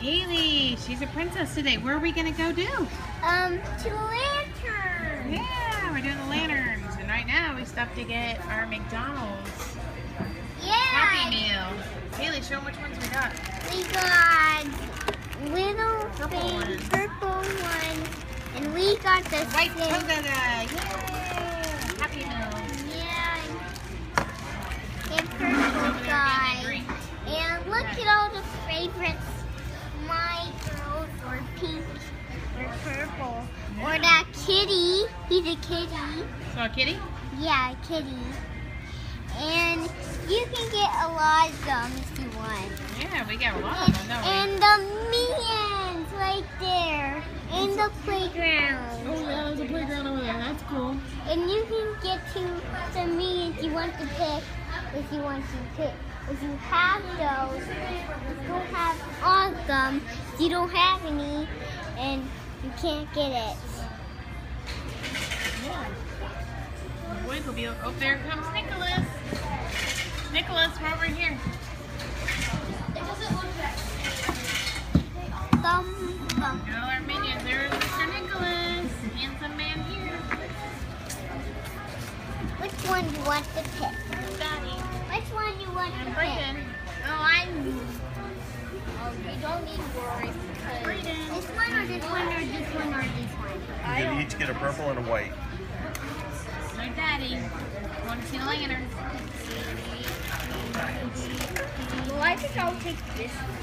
Kaylee, she's a princess today. Where are we gonna go do? To Lantern. Yeah, we're doing the lanterns. And right now we stopped to get our McDonald's Yeah. Happy Meal. Kaylee, show them which ones we got. We got little Purple pink, one. purple one, and we got the White same- toga guy. Yay! Happy Meal. Yeah. And Over purple there again, guy. and green. And look at all the favorites. My girls or pink or purple. Or that kitty. He's a kitty. So a kitty? Yeah, a kitty. And you can get a lot of them if you want. Yeah, we got a lot of them, don't we? And the Minions right there. In the playground. Oh yeah, there's a playground over there. That's cool. And you can get to the Minions you want to pick if you want to pick. If you have those, you don't have all of them, you don't have any, and you can't get it. Yeah. The boys will be. Oh, there comes Nicholas. Nicholas, we're over here. Thumb. Go our minions. There's Mr. Nicholas. Handsome man here. Which one do you want to pick? Daddy. Which one do you want to And pick? Brayden. Oh, you don't need worries because this one or this one or this one or this one. You can each get a purple and a white. My daddy. Want to see the lantern? Well, I think I'll take this one.